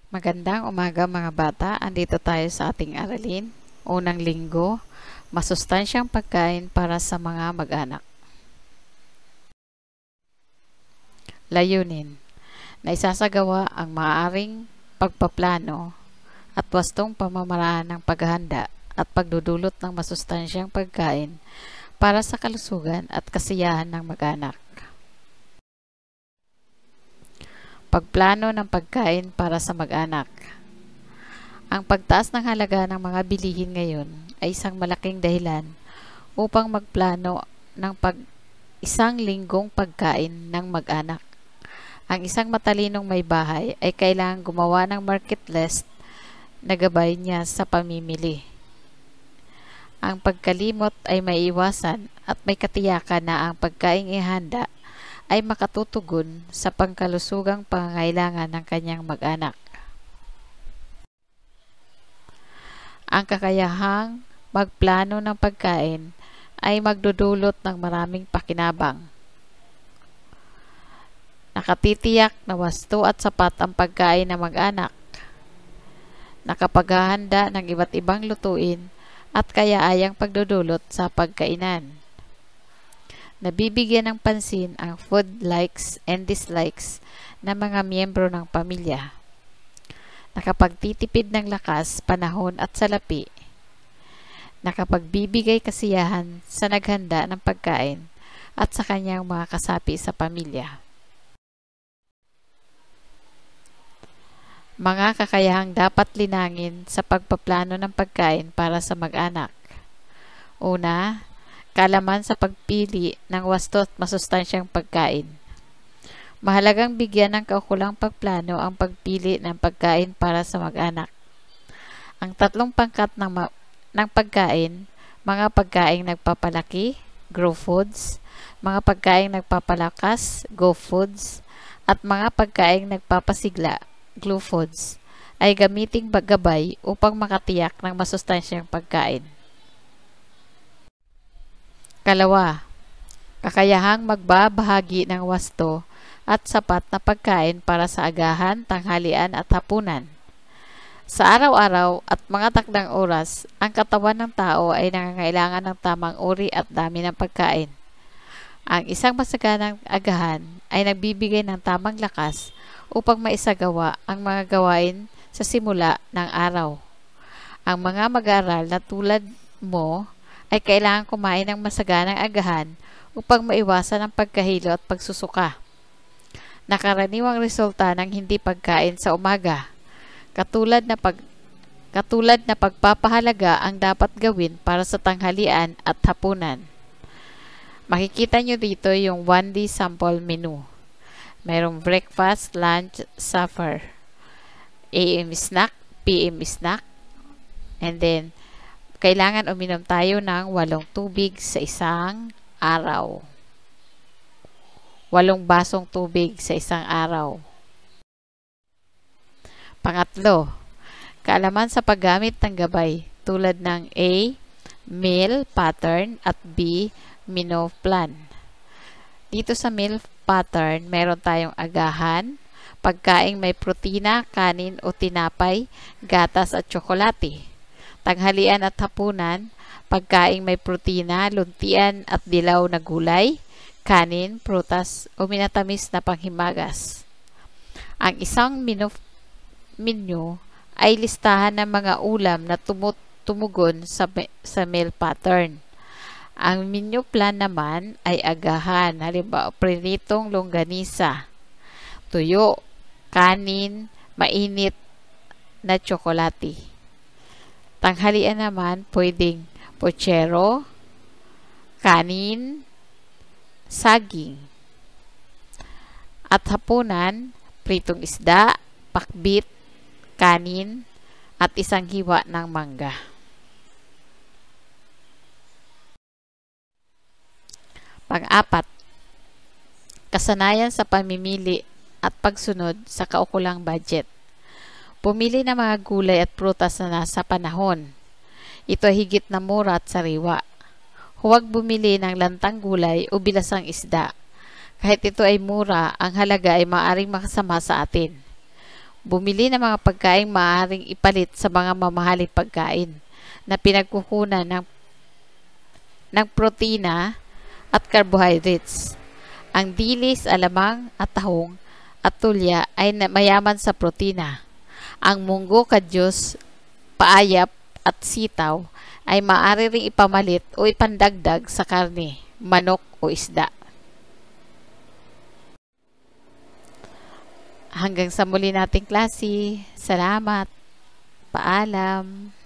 Magandang umaga mga bata, andito tayo sa ating aralin. Unang linggo, masustansyang pagkain para sa mga mag-anak. Layunin, na isasagawa ang maaaring pagpaplano at wastong pamamaraan ng paghahanda at pagdudulot ng masustansyang pagkain para sa kalusugan at kasiyahan ng mag-anak. Pagplano ng pagkain para sa mag-anak. Ang pagtaas ng halaga ng mga bilihin ngayon ay isang malaking dahilan upang magplano ng isang linggong pagkain ng mag-anak. Ang isang matalinong may bahay ay kailangang gumawa ng market list na gabay niya sa pamimili. Ang pagkalimot ay maiiwasan at may katiyakan na ang pagkaing ihanda ay makatutugon sa pangkalusugang pangangailangan ng kanyang mag-anak. Ang kakayahang magplano ng pagkain ay magdudulot ng maraming pakinabang. Nakatitiyak na wasto at sapat ang pagkain ng mag-anak. Nakapaghahanda ng iba't ibang lutuin at kayaayang pagdudulot sa pagkainan. Nabibigyan ng pansin ang food likes and dislikes ng mga miyembro ng pamilya. Nakapagtitipid ng lakas, panahon at salapi. Nakapagbibigay kasiyahan sa naghanda ng pagkain at sa kanyang mga kasapi sa pamilya. Mga kakayahang dapat linangin sa pagpaplano ng pagkain para sa mag-anak. Una, kaalaman sa pagpili ng wasto at masustansyang pagkain. Mahalagang bigyan ng kaukulang pagplano ang pagpili ng pagkain para sa mag-anak. Ang tatlong pangkat ng pagkain, mga pagkaing nagpapalaki, grow foods, mga pagkaing nagpapalakas, go foods, at mga pagkaing nagpapasigla, glue foods, ay gamiting gabay upang makatiyak ng masustansyang pagkain. Kalawa, kakayahang magbabahagi ng wasto at sapat na pagkain para sa agahan, tanghalian at hapunan. Sa araw-araw at mga takdang oras, ang katawan ng tao ay nangangailangan ng tamang uri at dami ng pagkain. Ang isang masaganang agahan ay nagbibigay ng tamang lakas upang maisagawa ang mga gawain sa simula ng araw. Ang mga mag-aaral na tulad mo ay kailangan kumain ng masaganang agahan upang maiwasan ang pagkahilo at pagsusuka. Nakaraniwang resulta ng hindi pagkain sa umaga, katulad na pagpapahalaga ang dapat gawin para sa tanghalian at hapunan. Makikita nyo dito yung 1D sample menu. Mayroong breakfast, lunch, supper, AM snack, PM snack, and then kailangan uminom tayo ng 8 tubig sa isang araw. 8 basong tubig sa isang araw. Pangatlo, kaalaman sa paggamit ng gabay tulad ng A, meal pattern at B, menu plan. Dito sa meal pattern, meron tayong agahan, pagkaing may protina, kanin o tinapay, gatas at tsokolate. Tanghalian at hapunan, pagkaing may protina, luntian at dilaw na gulay, kanin, prutas o minatamis na panghimagas. Ang isang menu ay listahan ng mga ulam na tumugon sa meal pattern. Ang menu plan naman ay agahan, halimbawa prinitong longganisa, tuyo, kanin, mainit na tsokolate. Tanghalian naman, pwedeng pochero, kanin, saging. At hapunan, pritong isda, pakbit, kanin, at isang hiwa ng mangga. Pang-apat, kasanayan sa pamimili at pagsunod sa kaukulang budget. Pumili ng mga gulay at prutas na nasa panahon. Ito ay higit na mura at sariwa. Huwag bumili ng lantang gulay o bilasang isda. Kahit ito ay mura, ang halaga ay maaaring makasama sa atin. Bumili ng mga pagkaing maaaring ipalit sa mga mamahaling pagkain na pinagkukunan ng protina at carbohydrates. Ang dilis, alamang at tahong at tulya ay mayaman sa protina. Ang munggo, kadyos, paayap at sitaw ay maaari ring ipamalit o ipandagdag sa karne, manok o isda. Hanggang sa muli nating klase. Salamat. Paalam.